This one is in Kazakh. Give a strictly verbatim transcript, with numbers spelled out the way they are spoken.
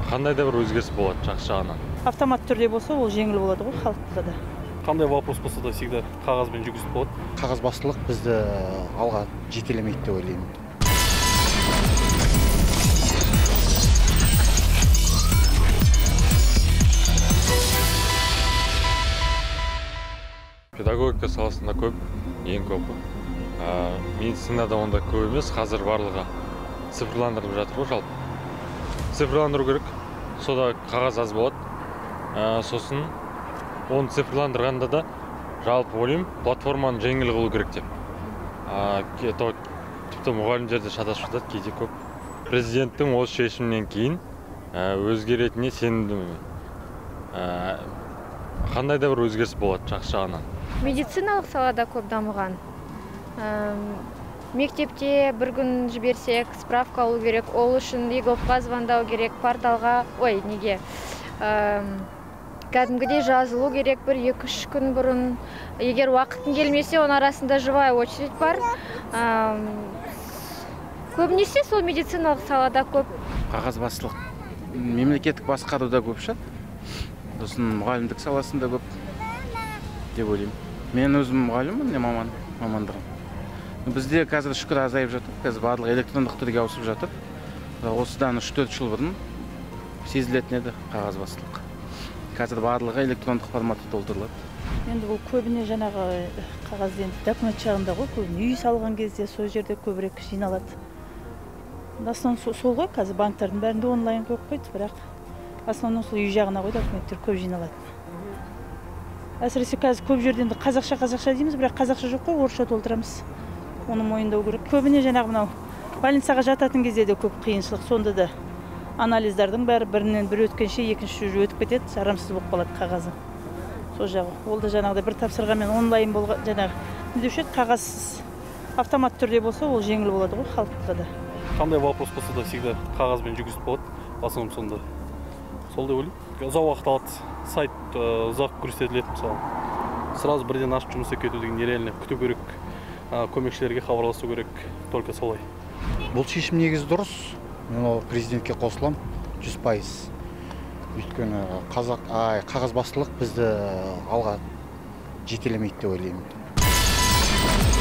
қандай да бір өзгеріс болады жақсы жағынан. Автомат түрде болса, ол жеңіл болады ғой халыққа да. Қандай вопрос болса да всегда қағазбен жүргізіп болады. Қағазбастылық бізді алға жетелемейді деп ойлаймын. Педагогика саласында көп, ең көп. Медицинада онда көп емес, қазір барлығы цифрландырылып жатыр ғой жалпы. Цифрландыру керек, сода қағаз аз болады. Сосын оны цифрландырғанда да жалпы ойлаймын, платформаны жеңіл қылу керек деп. Тіпті мұғалімдерде шатасып жатады кейде көп. Президенттің осы шешімінен кейін өзгеретініне сенімдімін. Қандай да бір өзгеріс болады жақсы жағынан. Медициналық салада көп дамыған. Мектепте бір күн жіберсек, справка алу керек, ол үшін ЕГОПқа звондау керек, порталға, ой, неге, кәдімгідей жазылу керек бір екі-үш күн бұрын. Егер уақытын келмесе, оның арасында живая очередь бар. Көбінесе сол медициналық салада көп. Қағазбастылық мемлекеттік басқаруда көп шығады. Сосын мұғалімдік саласында көп деп ойлаймын. Мен өзім мұғаліммін, не маман, мамандығым. Бізде қазір шүкір азайып жатыр, қазір барлығы электрондық түрге ауысып жатыр. Осыдан үш-төрт жыл бұрын сезілетін еді қағазбастылық. Қазір барлығы электрондық форматта толтырылады. Енді бұл көбіне жаңағы қағаз енді документ жағында ғой, көбіне үй салған кезде сол жерде көбірек жиналады. Основном сол ғой, қазір банктардың бәрінде онлайн көп қойды, бірақ основном сол үй жағына ғой документтер көп жиналады. Әсіресе қазір көп жерден қазақша қазақша дейміз, бірақ қазақша жоқ қой, орысша толтырамыз. Оны мойындау керек. Көбіне жаңағы мынау больницаға жататын кезде де көп қиыншылық, сонда да анализдардың бәрі бірінен бір өткенше екінші өтіп кетеді, жарамсыз болып қалады қағазы. Сол жағы. Ол да жаңағыда бір тапсырғанмен онлайн болған жаңағы деуші қағазсыз автомат түрде болса, ол жеңіл болады ғой халыққа да. Қандай вопрос болса да всегда қағазбен жүргізіп болады. Басылым сонда. Сол деп ойлаймын. Ұзақ уақыт алады. Сайт ұзақ көрсетіледі мысалы. Сразу бірден ашып жұмыс ету деген нереально. Күту керек. Көмекшілерге хабарласу керек. Только солай. Бұл шешім негізі дұрыс. Мен ол президентке қосылам жүз пайыз. Өйткені қағазбастылық бізді алға жетелемейді деп ойлаймын.